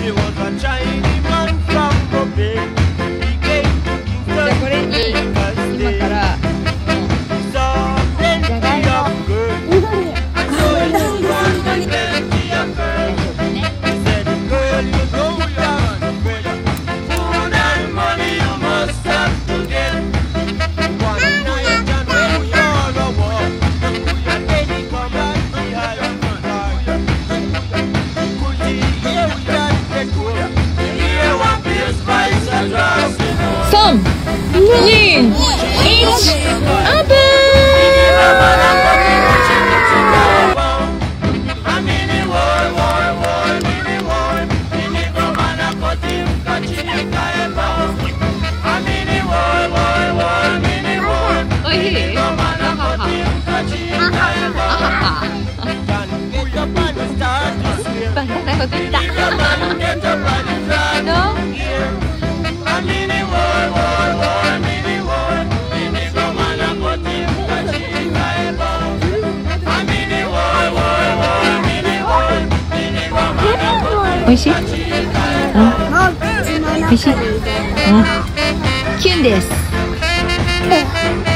じゃあこれに今からじゃがいも3、2、1、オープン。おいしい？バナナが出た。どう？おいしい？おいしい？キュンです。